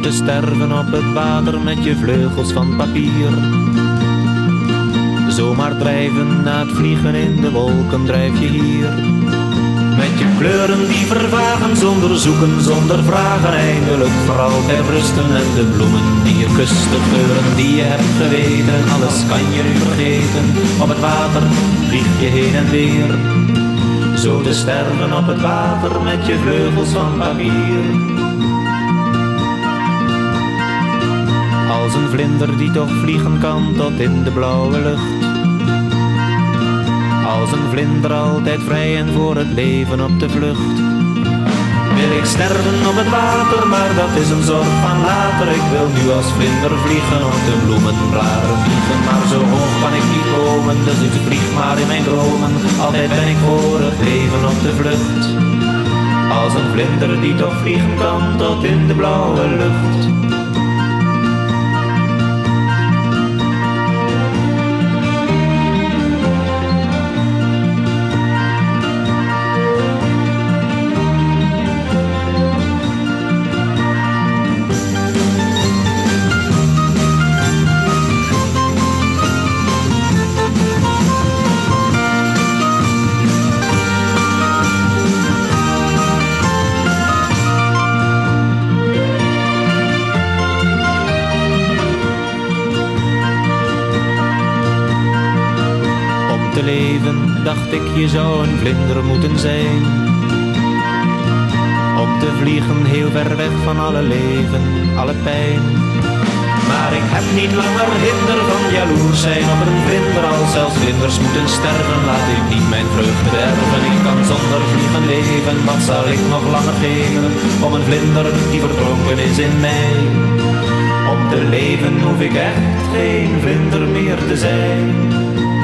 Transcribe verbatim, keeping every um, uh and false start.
te sterven op het water met je vleugels van papier. Zomaar drijven na het vliegen in de wolken drijf je hier. Met je kleuren die vervagen zonder zoeken, zonder vragen, eindelijk voor altijd rusten. En de bloemen die je kust, de geuren die je hebt geweten, alles kan je nu vergeten. Op het water vlieg je heen en weer, zo te sterven op het water met je vleugels van papier. Als een vlinder die toch vliegen kan tot in de blauwe lucht. Als een vlinder altijd vrij en voor het leven op de vlucht. Wil ik sterven op het water, maar dat is een zorg van later. Ik wil nu als vlinder vliegen op de bloemenbladen vliegen. Maar zo hoog kan ik niet komen, dus ik vlieg maar in mijn dromen. Altijd ben ik voor het leven op de vlucht. Als een vlinder die toch vliegen kan tot in de blauwe lucht. Te leven, dacht ik, je zou een vlinder moeten zijn. Om te vliegen heel ver weg van alle leven, alle pijn. Maar ik heb niet langer hinder van jaloers zijn op een vlinder. Als zelfs vlinders moeten sterven, laat ik niet mijn vreugde bederven. Ik kan zonder vliegen leven, wat zal ik nog langer geven om een vlinder die verdronken is in mij. Om te leven hoef ik echt geen vlinder meer te zijn.